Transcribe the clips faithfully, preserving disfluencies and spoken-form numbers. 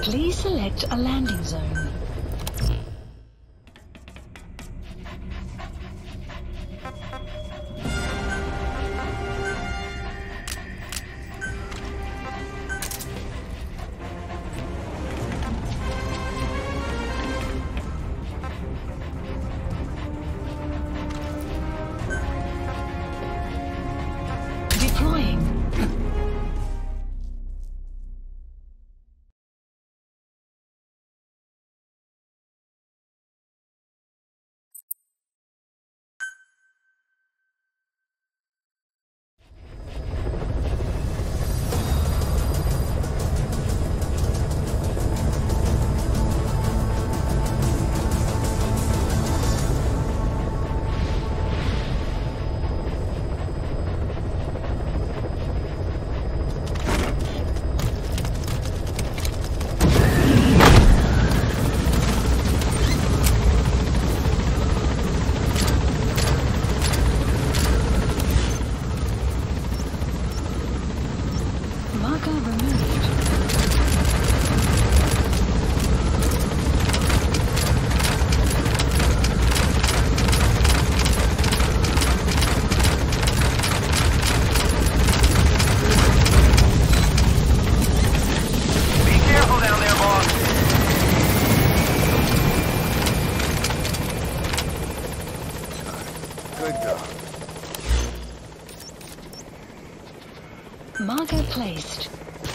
Please select a landing zone. Marker placed.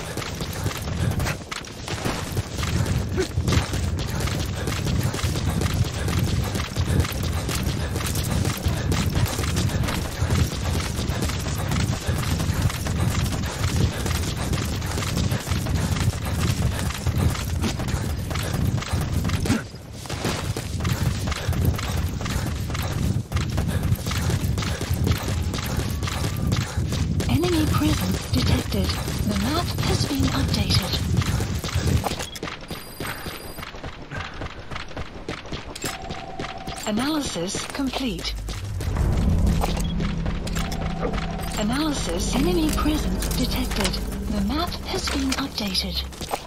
Enemy presence detected. The map has been updated. Analysis complete. Analysis. Enemy presence detected. The map has been updated.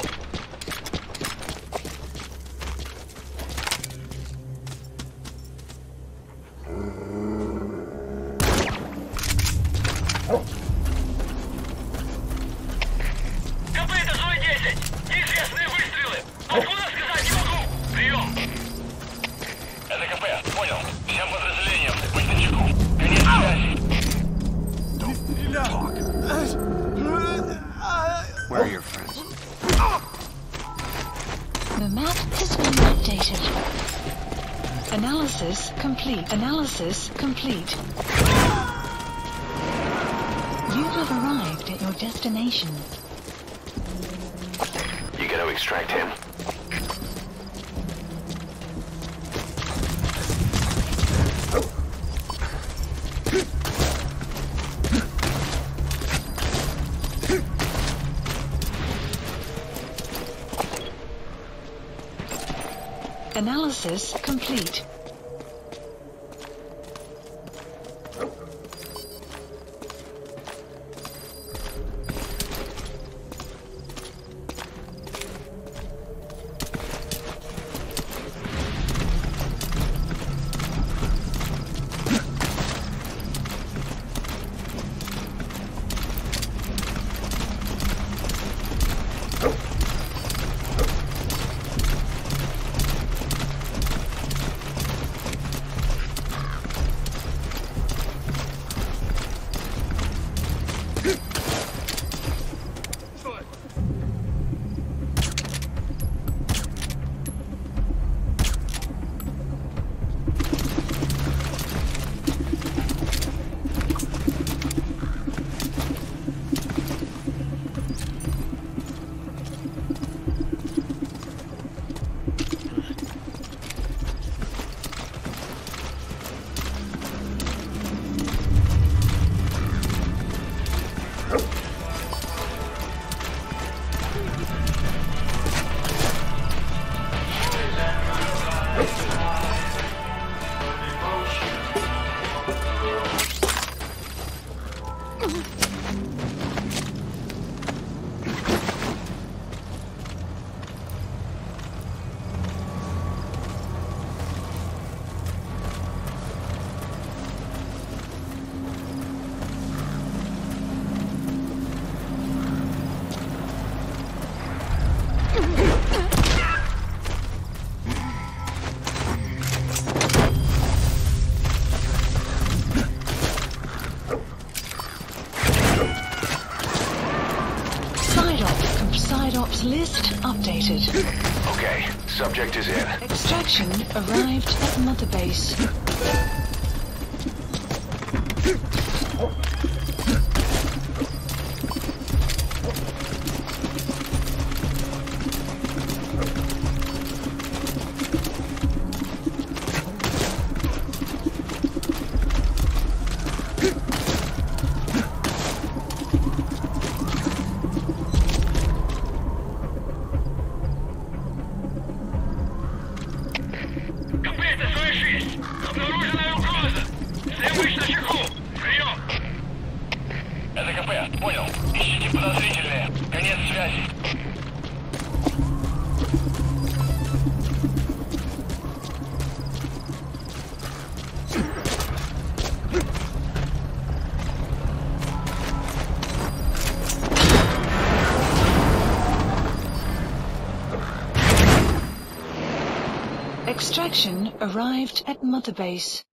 Where are your friends? The map has been updated. Analysis complete. Analysis complete. You have arrived at your destination. You gotta extract him. Analysis complete. Classified ops list updated. Okay, subject is in. Extraction arrived at Mother Base. Extraction arrived at Mother Base.